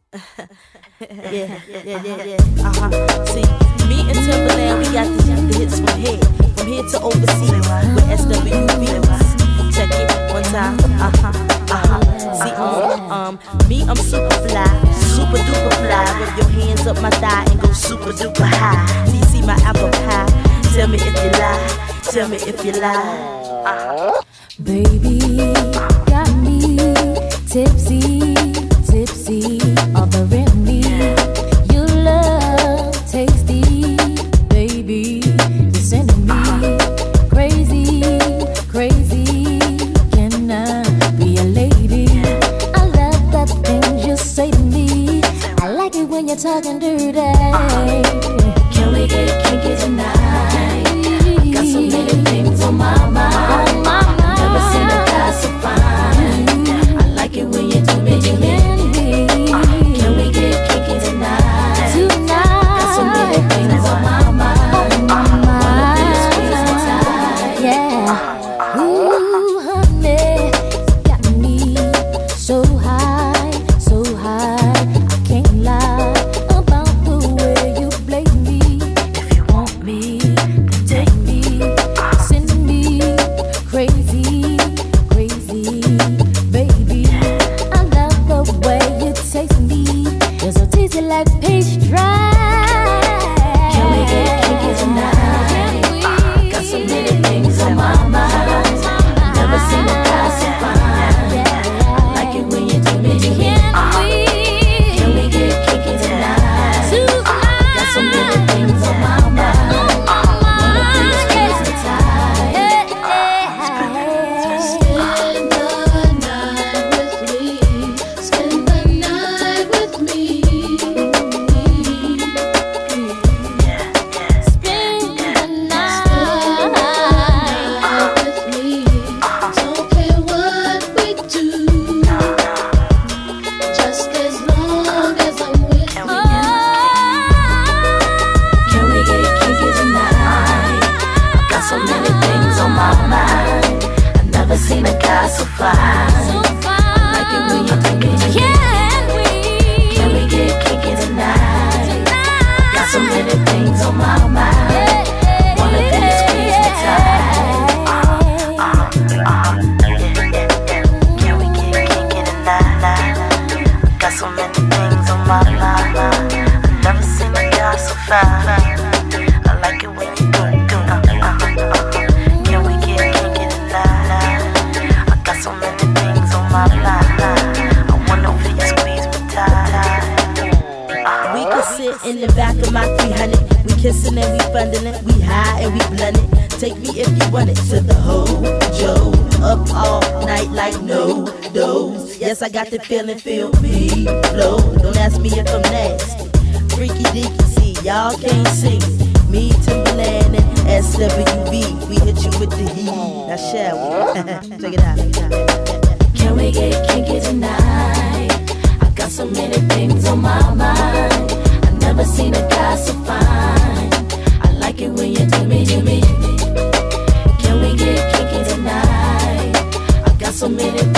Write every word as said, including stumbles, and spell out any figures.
yeah, yeah, yeah, yeah. Uh-huh. See, me and Timberland, we got the, the hits from here, from here to overseas with S W V. Check it one time. Uh-huh, uh-huh. See, um, um, me, I'm super fly, super duper fly. Rub your hands up my thigh and go super duper high. See, see my apple pie. Tell me if you lie. Tell me if you lie. Uh-huh. Baby, got me tipsy, tipsy, offering me your love, tasty, baby. You're sending me crazy, crazy. Can I be a lady? I love the things you say to me. I like it when you're talking dirty. Can we get kinky tonight? Got so many things on my mind. Never seen a guy so fine. I like it when you do me, do me. Can we get kinky tonight? Tonight. Got so many things on my mind. Wanna be a squeeze me tight. Yeah. Ooh, honey, got me so high, so high. I can't lie about the way you play me. If you want me, take me, send me crazy, crazy, baby. I love the way you taste me. You're so tasty like peach dry. Can we get kinky tonight? Got so many things on my mind. Never seen a guy so fine. I like it when you do me, do me. Can we get kinky tonight? Got so many things on my mind. Wanna be squeeze me tight. Spend the night with me. Spend the night with me. Spend the night. With me. Don't care what we do. Just as long as I'm with you. Can we get kinky tonight? I got so many things on my mind. I never seen a guy so fine. I like it when you do me, do me. Can we get kinky tonight? Got so many things on my mind. Wanna be a squeeze me tight. Uh, uh, uh, yeah, yeah, yeah. Can we get kinky tonight? Got so many things on my mind. I never seen a guy so fine. I like it when you do, do, uh, uh, uh. Can we get kinky tonight? I got so many things on my mind. I wanna feel you squeeze me tight. We could sit in the back of my three hundred. We kissing and we fondling. We high and we blunting. Take me if you want it to the Hojo. Up all night like no dose. Yes, I got the feeling, feel me flow. Don't ask me if I'm nasty. Freaky deaky, see, y'all can't see me, Timberland and S W V. We hit you with the heat. Now shall we? Check it out. Can we get kinky tonight? I got so many things on my mind. I never seen a guy so fine. I like it when you do me, do me. Can we get kinky tonight? I got so many